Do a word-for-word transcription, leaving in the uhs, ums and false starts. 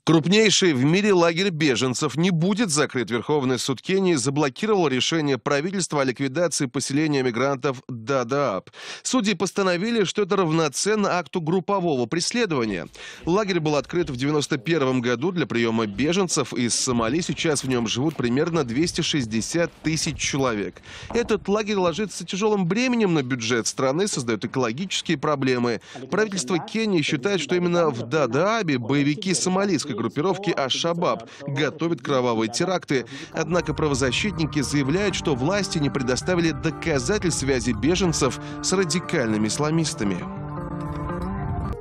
Крупнейший в мире лагерь беженцев не будет закрыт. Верховный суд Кении заблокировал решение правительства о ликвидации поселения мигрантов Дадааб. Судьи постановили, что это равноценно акту группового преследования. Лагерь был открыт в девяносто первом году для приема беженцев из Сомали. Сейчас в нем живут примерно двести шестьдесят тысяч человек. Этот лагерь ложится тяжелым бременем на бюджет страны, создает экологические проблемы. Правительство Кении считает, что именно в Дадаабе боевики сомалийской группировки Аш-Шабаб готовят кровавые теракты. Однако правозащитники заявляют, что власти не предоставили доказательств связи беженцев с радикальными исламистами.